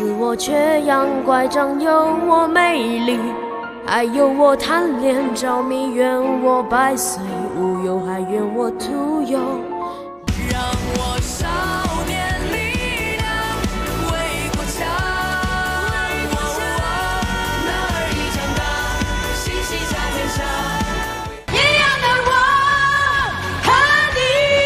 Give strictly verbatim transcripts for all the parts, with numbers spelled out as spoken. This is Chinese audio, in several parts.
自我缺氧乖张，有我美丽，还有我贪恋着迷，愿我百岁无忧，还愿我徒有。让我少年力量为国强，我男儿已长大，心系家天下，一样的我和你。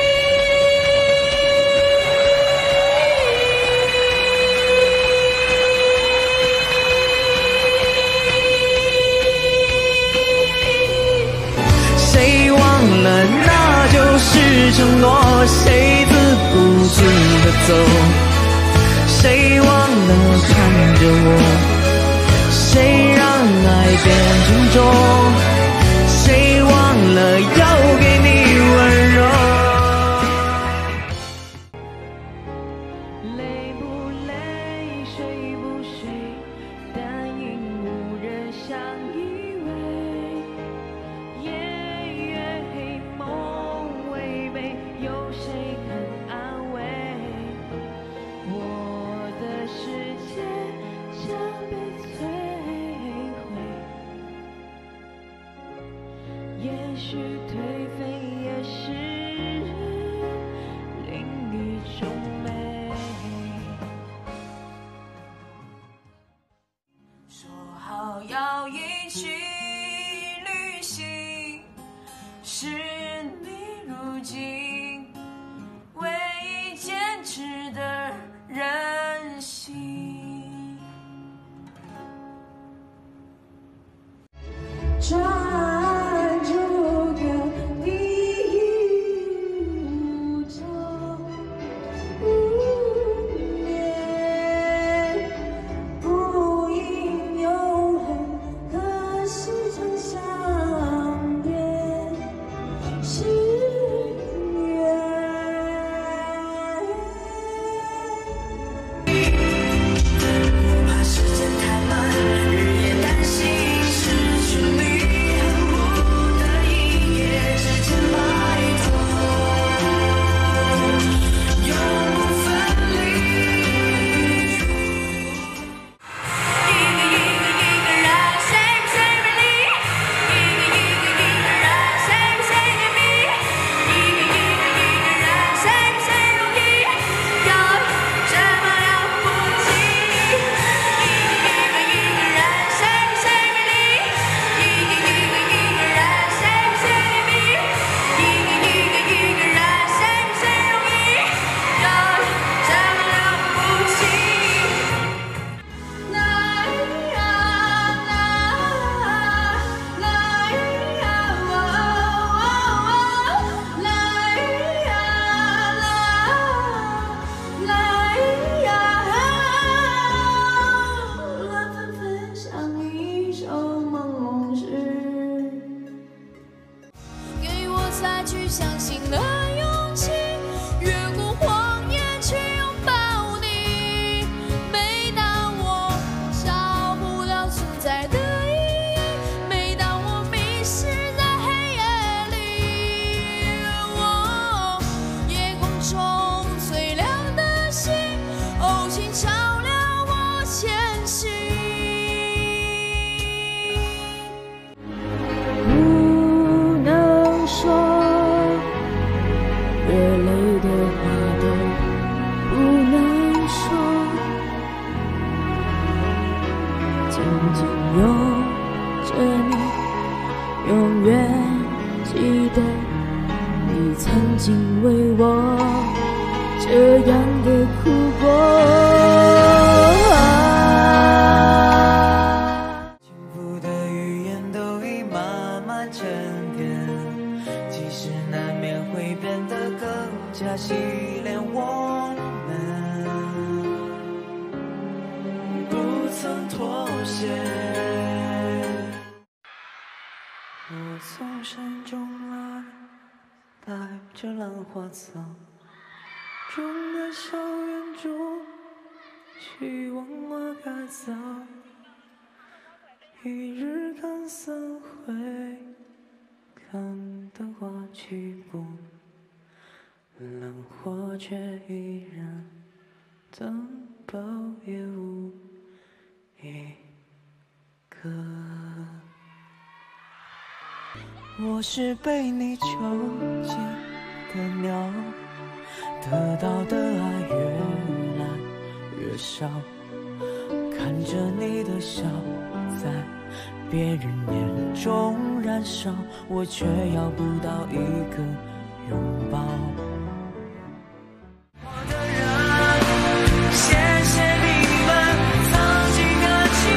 谁忘了那就是承诺，谁自顾自地走，谁忘了看着我，谁让爱变沉重，谁忘了要给你温柔。累不累，睡不睡，但因无人相依偎。夜越黑，梦微悲，有谁肯安慰？我的世界将被摧毁，也许颓废也是另一种美。说好要一起旅行，是你如今唯一坚持的任性。专注个第一无踪，无念不应永恒，可时常相恋是缘。我怕时间太慢，日夜担心失去你，恨不得一夜之间白头，永不分离。一个一个一个人，谁比谁美丽？一个一个一个人，谁比谁甜蜜？一个一个一个人，谁比谁容易？要这么了不起？一个一个一个人，谁比谁美丽？一个一个一个人，谁比谁甜蜜？一个一个一个人，谁比谁容易？要这么了不起？啦呀啦啦呀哦啦呀啦啦呀，乱纷纷像一首朦胧诗。给我再去相信的勇气，越过谎言去拥抱你。每当我找不到存在的意义，每当我迷失在黑夜里，我夜空中最亮的星，哦，请照亮我前行。不能说，越累的话都不能说，紧紧拥着你，永远记得你曾经为我这样的哭过。幸福的语言都已慢慢沉淀，即使难免会变得更加洗练，我们不曾妥协。我从山中来，带着兰花草，种的校园中，希望花开早。一日看三回，看得花期不，兰花却依然等抱也无一个。我是被你囚禁的鸟，得到的爱越来越少，看着你的笑在别人眼中燃烧，我却要不到一个拥抱。我的人，谢谢你们曾经的紧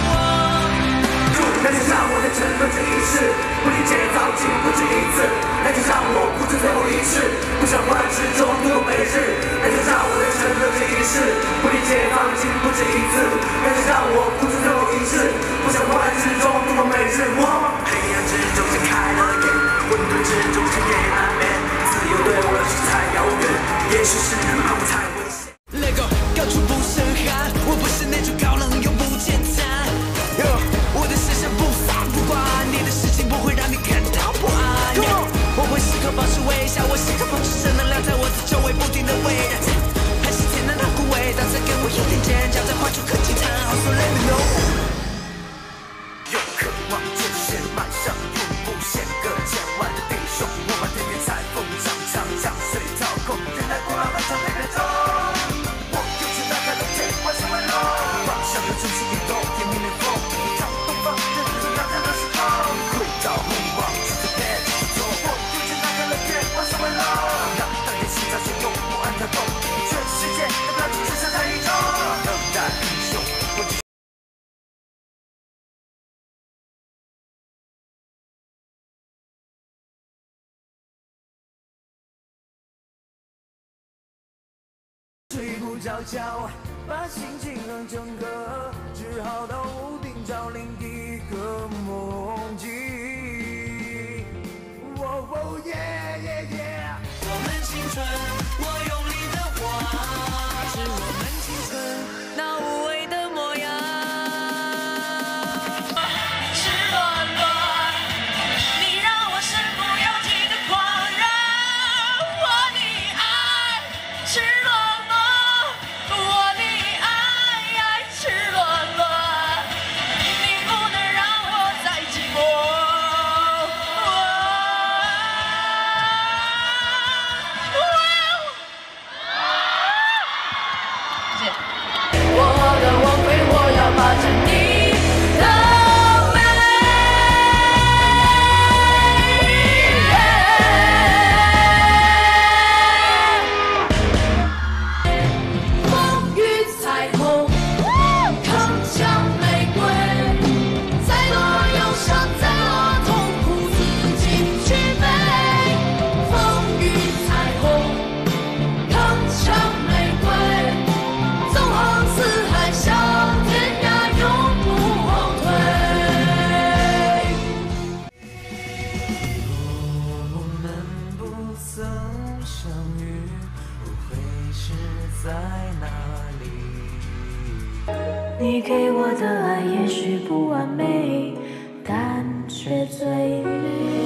握。那就让我的沉沦这一世，不理解早经不止一次，那就让我付出最后一次，不想换之中度过每日。那就让我的沉沦这一世，不理解早经不止一次，那就让我付出最后一次，不想换之中度过每日。我黑暗之中睁开了眼，混沌之中彻夜难眠，自由对我来说太遥远，也许是路太危险。Let go， 高处不胜寒，我不是那种高冷又不简单。我的思想不散不管，你的事情不会让你感到不安。我会时刻保持微笑，我时刻保持正能量，在我的周围不停的围绕。还是天然的枯萎，但再给我一点尖叫，再画出颗金灿好 so let me know。用渴望见线迈向永不限个千万的弟兄，我把天边彩凤长长江水掏空，人来古老漫长的人中，我用心打开了天，万事万龙，方向有重新移动，天明的风，向东方，人生要这个时候，回到红光，去这边去做，我用心打开了天，万事万龙，让当年心脏汹涌，不安跳动，全世界的标记只剩在一种，等待英雄，我只。睡不着觉，把心情弄整合，只好到屋顶找另一个梦境。哦哦耶耶耶！我们青春，我用力的画，是我们青春那无畏的模样。赤裸裸，你让我身不由己的狂热，我的爱赤裸。你给我的爱也许不完美，但却最美。